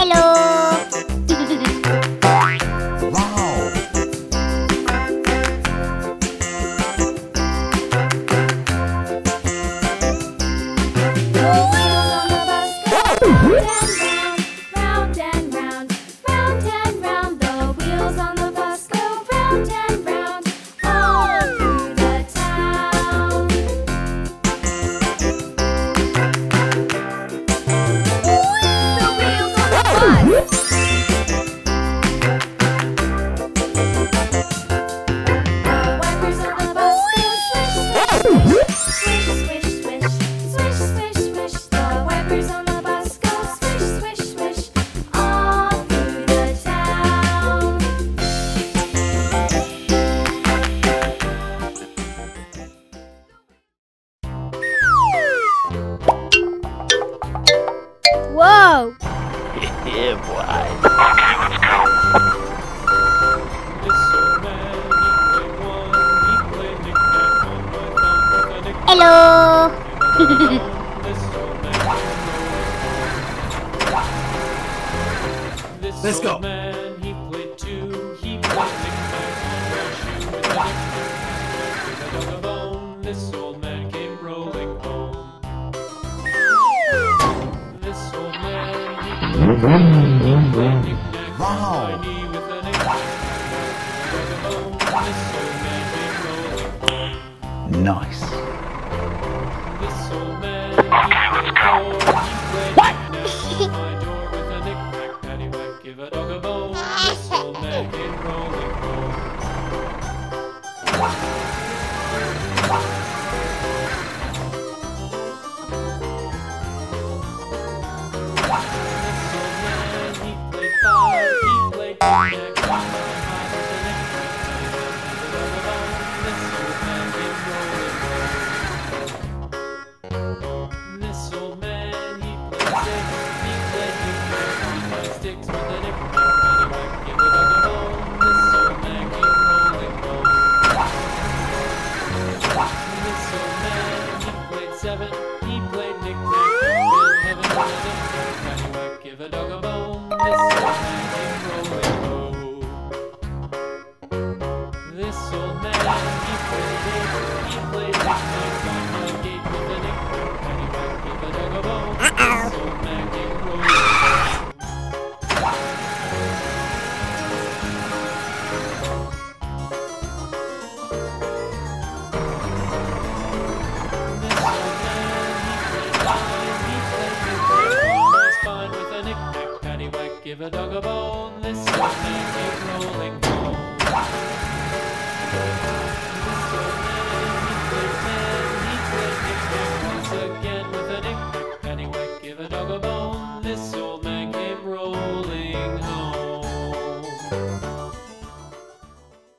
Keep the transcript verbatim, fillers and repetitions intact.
Whoa! Yeah, boy. Okay, let's go. Hello! Let's go. Man, he played two. He played knick-knack on one shoe. This old man came rolling home. This old man, he played knick-knack on my knee with a knick-knack. This old man came rolling home. Nice. This old man, Okay, let's go. what? My door with a knick-knack, paddywhack, give a dog a bone. This old man came rolling home. This old man, he played five, he played knick-knack, got my hat with a knick-knack, paddywhack, give a dog a bone. This old man came rolling home. This old man, he played six, he played knick-knack on my sticks with a knick-knack, paddywhack, give a dog a bone. This old man came rolling home. This old man, he played seven, he played knick-knack, in heaven with a knick-knack, paddywhack, give a dog a bone. This old man came rolling home. This old man, he played eight, he played knick-knack on my gate with a knick-knack, paddywhack, give a dog a bone. This old man came rolling home. This old man, he played nine, he played knick-knack on my spine with a knick-knack, paddywhack, give a dog a bone. This old man came rolling home.